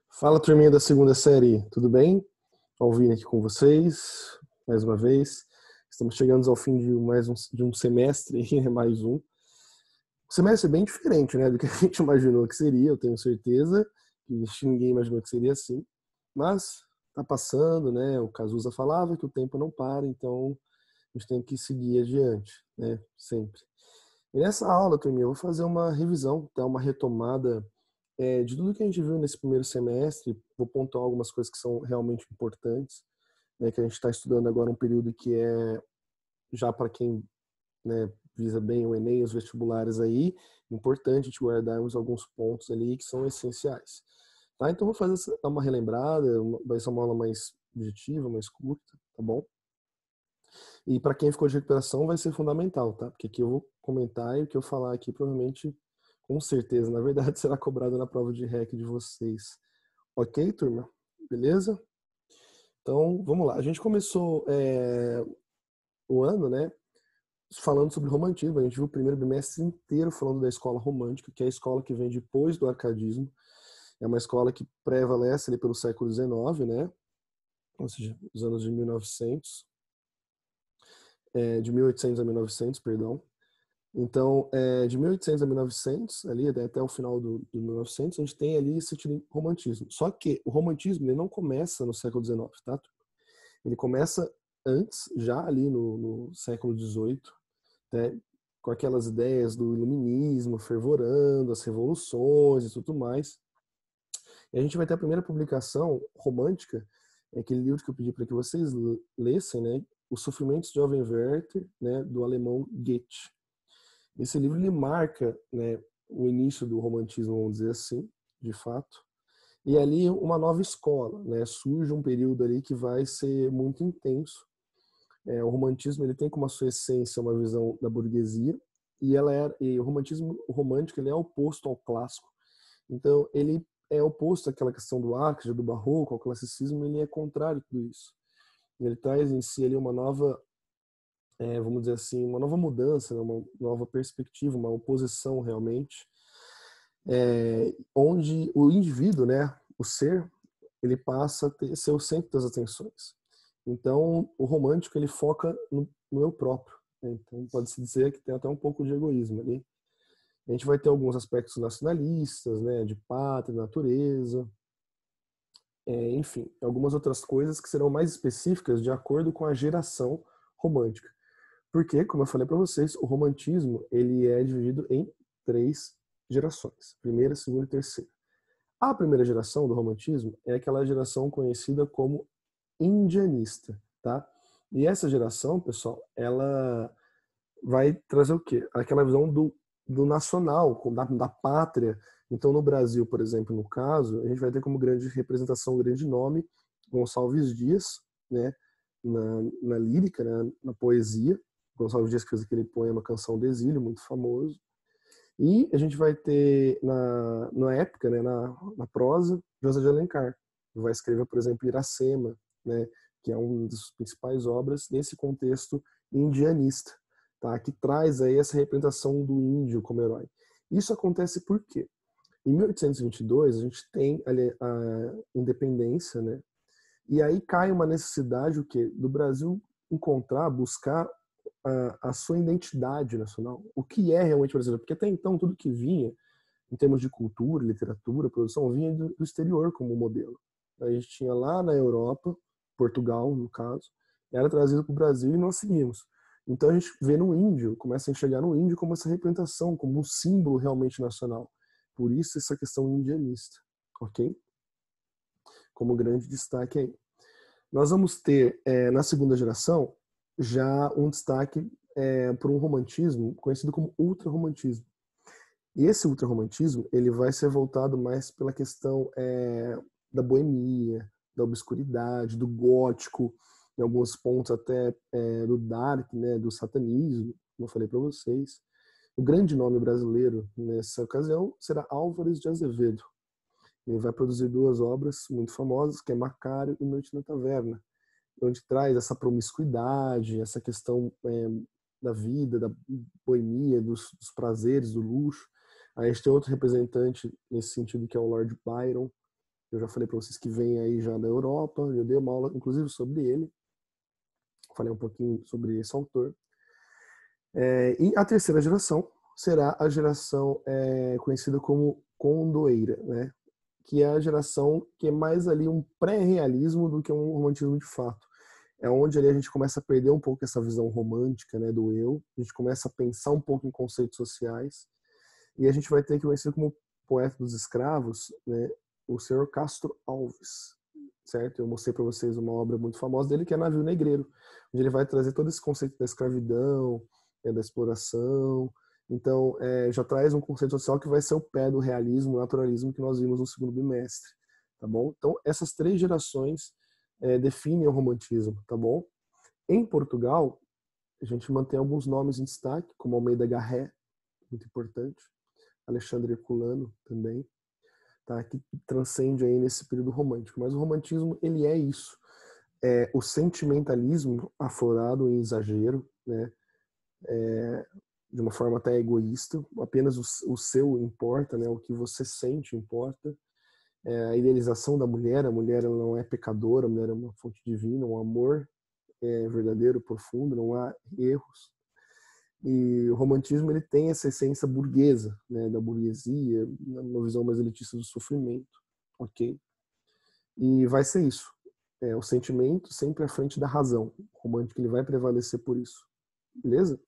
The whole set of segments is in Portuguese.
Fala, turminha da segunda série, tudo bem? Alvin aqui com vocês, mais uma vez. Estamos chegando ao fim de mais um semestre, né? Mais um. O semestre é bem diferente, né, do que a gente imaginou que seria, eu tenho certeza, que ninguém imaginou que seria assim. Mas tá passando, né? O Cazuza falava que o tempo não para, então a gente tem que seguir adiante, né? Sempre. E nessa aula, turminha, eu vou fazer uma revisão, tá? Uma retomada de tudo que a gente viu nesse primeiro semestre. Vou pontuar algumas coisas que são realmente importantes, né, que a gente está estudando agora um período que é já para quem, né, visa bem o Enem, os vestibulares aí, importante a gente guardarmos alguns pontos ali que são essenciais. Tá? Então vou fazer uma relembrada, vai ser uma aula mais objetiva, mais curta, tá bom? E para quem ficou de recuperação vai ser fundamental, tá? Porque aqui eu vou comentar e o que eu falar aqui provavelmente, com certeza, na verdade, será cobrado na prova de REC de vocês. Ok, turma? Beleza? Então, vamos lá. A gente começou o ano, né, falando sobre romantismo. A gente viu o primeiro bimestre inteiro falando da escola romântica, que é a escola que vem depois do arcadismo. É uma escola que prevalece ali pelo século XIX, né? Ou seja, os anos de 1900, de 1800 a 1900, perdão. Então, de 1800 a 1900, ali até o final do 1900, a gente tem ali esse tipo de romantismo. Só que o romantismo ele não começa no século XIX, tá? Ele começa antes, já ali no século XVIII, né, com aquelas ideias do iluminismo fervorando, as revoluções e tudo mais. E a gente vai ter a primeira publicação romântica, aquele livro que eu pedi para que vocês lessem, né, Os Sofrimentos de Jovem Werther, né, do alemão Goethe. Esse livro ele marca, né, o início do romantismo, vamos dizer assim, de fato. E ali uma nova escola, né? Surge um período ali que vai ser muito intenso. O romantismo ele tem como a sua essência uma visão da burguesia e o romantismo o romântico ele é oposto ao clássico. Então ele é oposto àquela questão do arte, do barroco, ao classicismo, ele é contrário a tudo isso. Ele traz em si ali uma nova, vamos dizer assim, uma nova mudança, né? Uma nova perspectiva, uma oposição realmente, onde o indivíduo, né, o ser, ele passa a ser o centro das atenções. Então, o romântico ele foca no eu próprio, né? Então, pode-se dizer que tem até um pouco de egoísmo ali. A gente vai ter alguns aspectos nacionalistas, né, de pátria, natureza, enfim, algumas outras coisas que serão mais específicas de acordo com a geração romântica. Porque, como eu falei para vocês, o romantismo ele é dividido em três gerações: primeira, segunda e terceira. A primeira geração do romantismo é aquela geração conhecida como indianista, tá? E essa geração, pessoal, ela vai trazer o quê? Aquela visão do nacional, da pátria. Então, no Brasil, por exemplo, no caso, a gente vai ter como grande representação, grande nome, Gonçalves Dias, né? Na lírica, né? Na poesia. Gonçalves Dias fez aquele poema Canção do Exílio, muito famoso. E a gente vai ter na época, né, na prosa, José de Alencar, que vai escrever, por exemplo, Iracema, né, que é uma das principais obras nesse contexto indianista, tá, que traz aí essa representação do índio como herói. Isso acontece por quê? Em 1822 a gente tem a independência, né, e aí cai uma necessidade o quê? Do Brasil encontrar, buscar a sua identidade nacional, o que é realmente brasileiro, porque até então tudo que vinha em termos de cultura, literatura, produção, vinha do exterior como modelo. A gente tinha lá na Europa, Portugal no caso, era trazido para o Brasil e nós seguimos. Então a gente vê no índio, começa a enxergar no índio como essa representação, como um símbolo realmente nacional. Por isso essa questão indianista, ok? Como grande destaque aí. Nós vamos ter, na segunda geração, já um destaque por um romantismo conhecido como ultrarromantismo. E esse ultrarromantismo ele vai ser voltado mais pela questão da boemia, da obscuridade, do gótico, em alguns pontos até do dark, né, do satanismo, como eu falei para vocês. O grande nome brasileiro nessa ocasião será Álvares de Azevedo. Ele vai produzir duas obras muito famosas, que é Macário e Noite na Taverna, onde traz essa promiscuidade, essa questão da vida, da boemia, dos prazeres, do luxo. Aí a gente tem outro representante nesse sentido, que é o Lord Byron, Eu já falei para vocês que vem aí já da Europa, eu dei uma aula, inclusive, sobre ele. Falei um pouquinho sobre esse autor. E a terceira geração será a geração conhecida como condoeira, né? Que é a geração que é mais ali um pré-realismo do que um romantismo de fato. É onde ali a gente começa a perder um pouco essa visão romântica, né, do eu. A gente começa a pensar um pouco em conceitos sociais. E a gente vai ter que conhecer como poeta dos escravos, né, o senhor Castro Alves, certo? Eu mostrei para vocês uma obra muito famosa dele, que é Navio Negreiro, onde ele vai trazer todo esse conceito da escravidão, da exploração. Então, já traz um conceito social que vai ser o pé do realismo, naturalismo que nós vimos no segundo bimestre, tá bom? Então, essas três gerações definem o romantismo, tá bom? Em Portugal, a gente mantém alguns nomes em destaque, como Almeida Garré, muito importante, Alexandre Herculano também, tá? Que transcende aí nesse período romântico. Mas o romantismo, ele é isso. O sentimentalismo aflorado em exagero, né? De uma forma até egoísta, apenas o seu importa, né? O que você sente importa. A idealização da mulher, a mulher ela não é pecadora, a mulher é uma fonte divina, um amor verdadeiro, profundo, não há erros. E o romantismo ele tem essa essência burguesa, né, da burguesia, uma visão mais elitista do sofrimento, ok? E vai ser isso. O sentimento sempre à frente da razão. O romântico ele vai prevalecer por isso, beleza?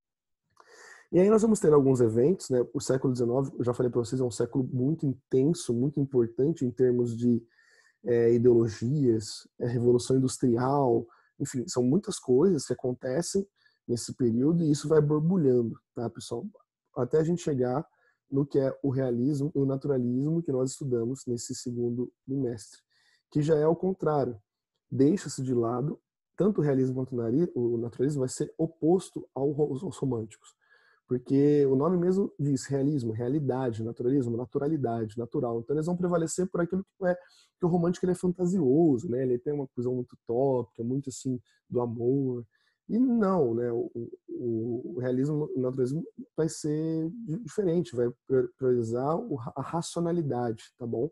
E aí nós vamos ter alguns eventos, né? O século XIX, eu já falei para vocês, é um século muito intenso, muito importante em termos de ideologias, revolução industrial, enfim, são muitas coisas que acontecem nesse período e isso vai borbulhando, tá, pessoal? Até a gente chegar no que é o realismo e o naturalismo que nós estudamos nesse segundo bimestre, que já é o contrário. Deixa-se de lado, tanto o realismo quanto o naturalismo vai ser oposto aos românticos. Porque o nome mesmo diz realismo, realidade, naturalismo, naturalidade, natural. Então eles vão prevalecer por aquilo que é que o romântico ele é fantasioso, né? Ele tem uma visão muito utópica, muito assim do amor. E não, né? O realismo, o naturalismo vai ser diferente, vai priorizar a racionalidade, tá bom?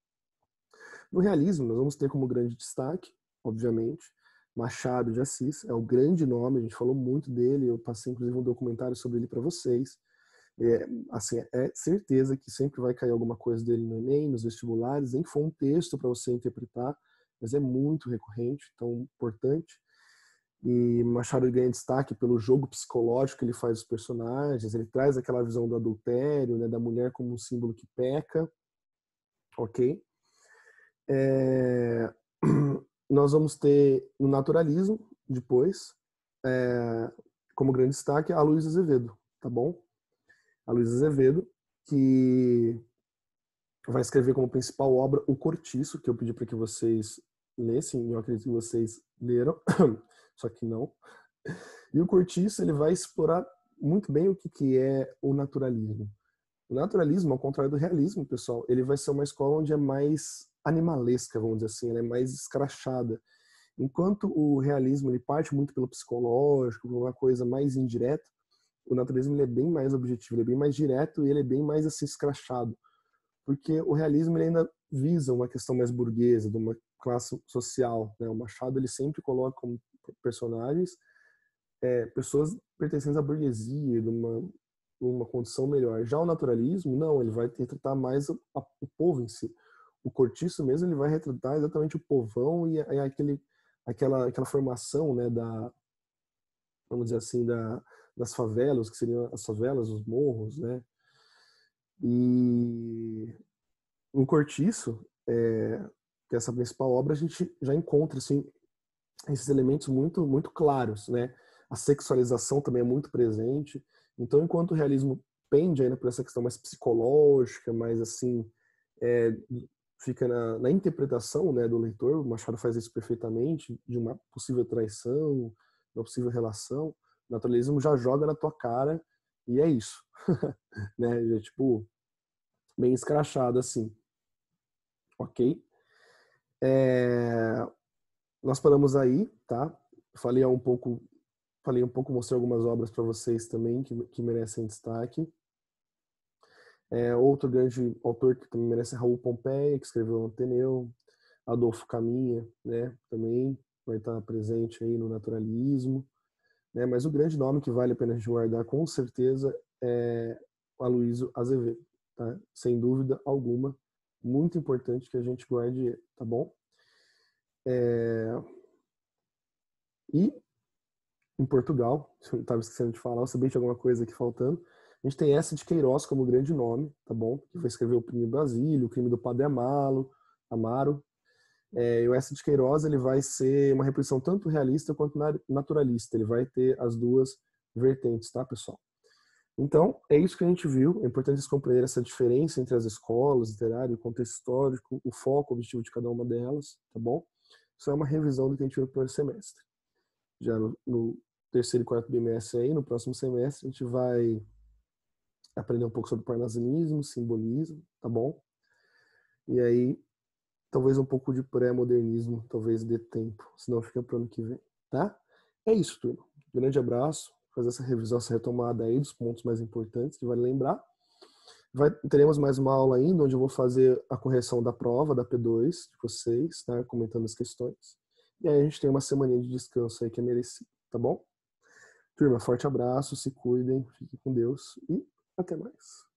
No realismo, nós vamos ter como grande destaque, obviamente, Machado de Assis, é o grande nome, a gente falou muito dele, eu passei inclusive um documentário sobre ele para vocês. Assim, é certeza que sempre vai cair alguma coisa dele no Enem, nos vestibulares, nem que for um texto para você interpretar, mas é muito recorrente, então importante. E Machado ganha destaque pelo jogo psicológico que ele faz dos personagens, ele traz aquela visão do adultério, né, da mulher como um símbolo que peca, ok? Nós vamos ter no naturalismo, depois, como grande destaque, a Luiz Azevedo, tá bom? A Luiz Azevedo, que vai escrever como principal obra O Cortiço, que eu pedi para que vocês lessem, eu acredito que vocês leram, só que não. E o Cortiço ele vai explorar muito bem o que é o naturalismo. O naturalismo, ao contrário do realismo, pessoal, ele vai ser uma escola onde é mais animalesca, vamos dizer assim, ela é mais escrachada. Enquanto o realismo ele parte muito pelo psicológico, por uma coisa mais indireta, o naturalismo ele é bem mais objetivo, ele é bem mais direto e ele é bem mais assim escrachado. Porque o realismo ele ainda visa uma questão mais burguesa, de uma classe social, né? O Machado ele sempre coloca como personagens pessoas pertencentes à burguesia, de uma condição melhor. Já o naturalismo, não, ele vai retratar mais o povo em si. O Cortiço mesmo, ele vai retratar exatamente o povão e aquela formação, né, vamos dizer assim, das favelas, que seriam as favelas, os morros, né? E no Cortiço, que é essa principal obra, a gente já encontra assim, esses elementos muito, muito claros, né? A sexualização também é muito presente. Então, enquanto o realismo pende ainda por essa questão mais psicológica, mais assim, fica na interpretação, né, do leitor, o Machado faz isso perfeitamente, de uma possível traição, uma possível relação. O naturalismo já joga na tua cara e é isso. Né? É, tipo, bem escrachado assim. Ok? Nós paramos aí, tá? Falei um pouco, mostrei algumas obras para vocês também que merecem destaque. Outro grande autor que também merece é Raul Pompeia, que escreveu o Ateneu. Adolfo Caminha, né, também vai estar presente aí no naturalismo, né, mas o grande nome que vale a pena a gente guardar com certeza é o Aloysio Azevedo, tá? Sem dúvida alguma, muito importante que a gente guarde ele, tá bom? E em Portugal, eu estava esquecendo de falar, eu sabia que tinha alguma coisa aqui faltando, a gente tem essa de Queiroz como grande nome, tá bom? Que vai escrever o Crime do Basílio, o Crime do Padre Amaro. E o S. de Queiroz ele vai ser uma reposição tanto realista quanto naturalista. Ele vai ter as duas vertentes, tá, pessoal? Então, é isso que a gente viu. É importante compreender essa diferença entre as escolas, literário, o contexto histórico, o foco, o objetivo de cada uma delas, tá bom? Isso é uma revisão do que a gente viu no primeiro semestre. Já no terceiro e quarto bimestre aí, no próximo semestre, a gente vai aprender um pouco sobre parnasianismo, simbolismo, tá bom? E aí, talvez um pouco de pré-modernismo, talvez dê tempo, senão fica para o ano que vem, tá? É isso, turma. Grande abraço, fazer essa revisão, essa retomada aí dos pontos mais importantes que vale lembrar. Teremos mais uma aula ainda, onde eu vou fazer a correção da prova, da P2, de vocês, tá? Comentando as questões. E aí a gente tem uma semaninha de descanso aí que é merecido, tá bom? Turma, forte abraço, se cuidem, fiquem com Deus e até mais.